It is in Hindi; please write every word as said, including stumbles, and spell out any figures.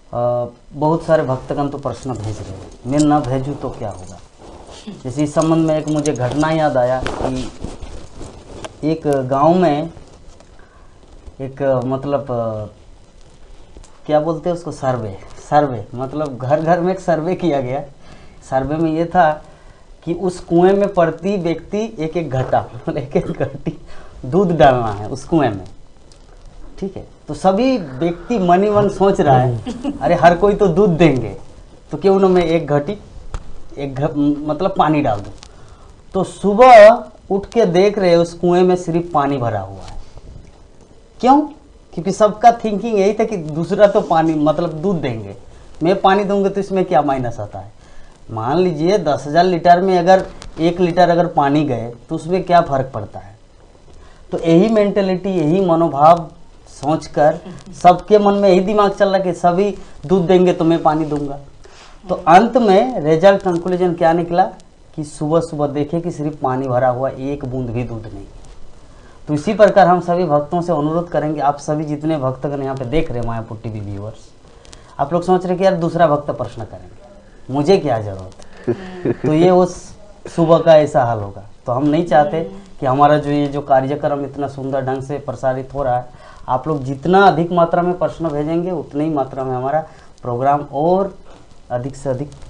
बहुत सारे भक्तगण तो प्रश्न भेज रहे हैं, मैं ना भेजूँ तो क्या होगा। जैसे इस संबंध में एक मुझे घटना याद आया कि एक गांव में एक मतलब क्या बोलते हैं उसको, सर्वे सर्वे मतलब घर घर में एक सर्वे किया गया। सर्वे में ये था कि उस कुएं में प्रति व्यक्ति एक एक घटा मतलब एक एक घटी दूध डालना है उस कुएं में, ठीक है। तो सभी व्यक्ति मन ही मन सोच रहा है अरे हर कोई तो दूध देंगे तो क्यों ना मैं एक घटी एक घ, मतलब पानी डाल दूं। तो सुबह उठ के देख रहे उस कुएं में सिर्फ पानी भरा हुआ है। क्यों? क्योंकि सबका थिंकिंग यही था कि दूसरा तो पानी मतलब दूध देंगे, मैं पानी दूंगा तो इसमें क्या माइनस आता है। मान लीजिए दस हजार लीटर में अगर एक लीटर अगर पानी गए तो उसमें क्या फर्क पड़ता है। तो यही मेंटेलिटी, यही मनोभाव सोचकर सबके मन में यही दिमाग चल रहा कि सभी दूध देंगे तो मैं पानी दूंगा। तो अंत में रिजल्ट कंक्लूजन क्या निकला कि सुबह सुबह देखे कि सिर्फ पानी भरा हुआ, एक बूंद भी दूध नहीं। तो इसी प्रकार हम सभी भक्तों से अनुरोध करेंगे, आप सभी जितने भक्तगण यहाँ पे देख रहे हैं मायापुर टीवी व्यूअर्स, आप लोग सोच रहे कि यार दूसरा भक्त प्रश्न करेंगे, मुझे क्या जरूरत है। तो ये उस सुबह का ऐसा हाल होगा। तो हम नहीं चाहते कि हमारा जो ये जो कार्यक्रम इतना सुंदर ढंग से प्रसारित हो रहा है, आप लोग जितना अधिक मात्रा में प्रश्न भेजेंगे उतनी ही मात्रा में हमारा प्रोग्राम और अधिक से अधिक